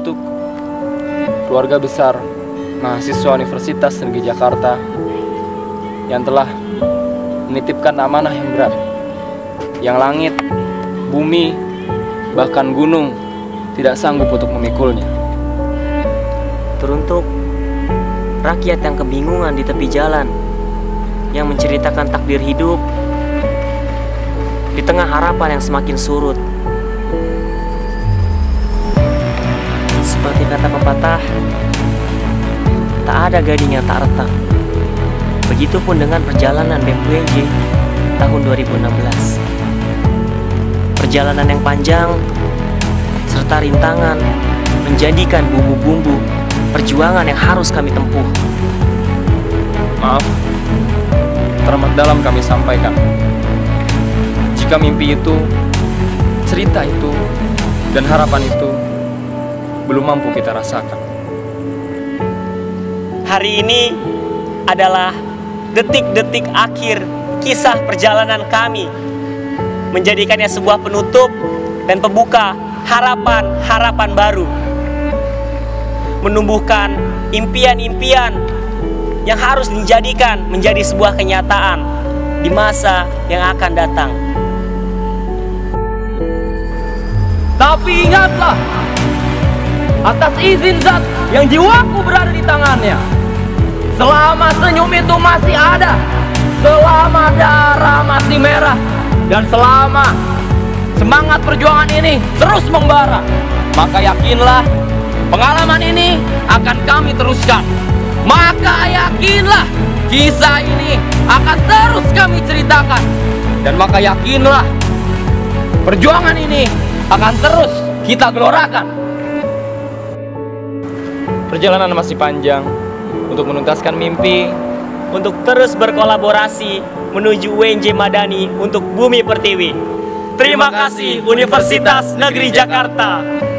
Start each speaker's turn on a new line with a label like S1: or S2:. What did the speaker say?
S1: untuk keluarga besar mahasiswa Universitas Negeri Jakarta yang telah menitipkan amanah yang berat, yang langit, bumi, bahkan gunung tidak sanggup untuk memikulnya.
S2: Teruntuk rakyat yang kebingungan di tepi jalan, yang menceritakan takdir hidup di tengah harapan yang semakin surut. Seperti kata pepatah, tak ada gading yang tak retak. Begitupun dengan perjalanan BEM UNJ tahun 2016. Perjalanan yang panjang serta rintangan menjadikan bumbu-bumbu perjuangan yang harus kami tempuh.
S1: Maaf, teramat dalam kami sampaikan. Jika mimpi itu, cerita itu, dan harapan itu belum mampu kita rasakan.
S2: Hari ini adalah detik-detik akhir kisah perjalanan kami, menjadikannya sebuah penutup dan pembuka harapan-harapan baru, menumbuhkan impian-impian yang harus dijadikan menjadi sebuah kenyataan di masa yang akan datang.
S3: Tapi ingatlah, atas izin Zat yang jiwaku berada di tangannya, selama senyum itu masih ada, selama darah masih merah, dan selama semangat perjuangan ini terus membara, maka yakinlah pengalaman ini akan kami teruskan. Maka yakinlah kisah ini akan terus kami ceritakan. Dan maka yakinlah perjuangan ini akan terus kita gelorakan.
S1: Perjalanan masih panjang untuk menuntaskan mimpi,
S2: untuk terus berkolaborasi menuju UNJ Madani untuk Bumi Pertiwi. Terima kasih Universitas Negeri Jakarta.